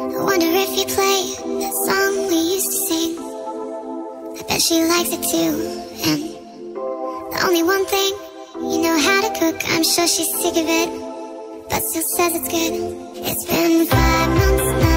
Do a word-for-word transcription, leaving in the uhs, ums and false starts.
I wonder if you play that song we used to sing. I bet she likes it too. And the only one thing, you know how to cook. I'm sure she's sick of it, but still says it's good. It's been five months now.